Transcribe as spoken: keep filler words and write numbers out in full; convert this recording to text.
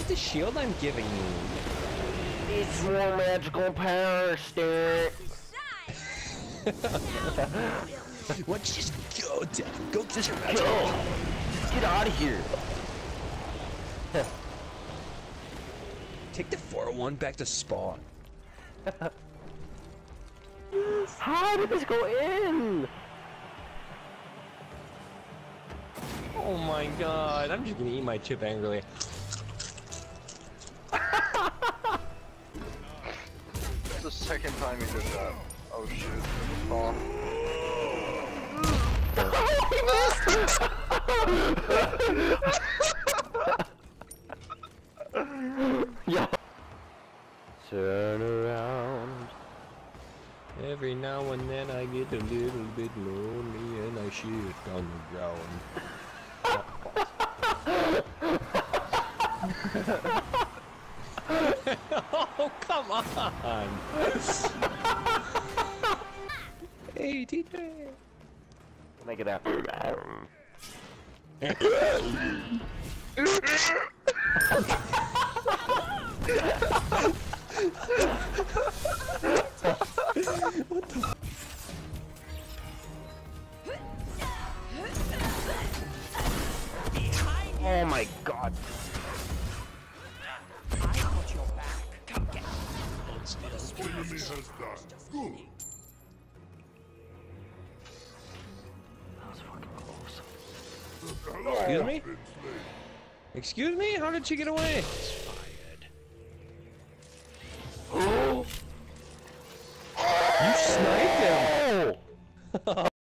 What's the shield I'm giving you? It's more magical power, Stuart. Why don't you just go, Dev? Go get your magic. Go! Get out of here! Take the four oh one back to spawn. How did this go in? Oh my god, I'm just gonna eat my chip angrily. That's the second time he did that. Oh shit. Oh. Yeah. Turn around. Every now and then I get a little bit lonely and I shift on the ground. Oh, come on! Hey, T J! Make it after. What the? Oh my god. I got your back. Come get it. Enemy has died. Good. That was fucking close. Excuse me? Excuse me? How did she get away?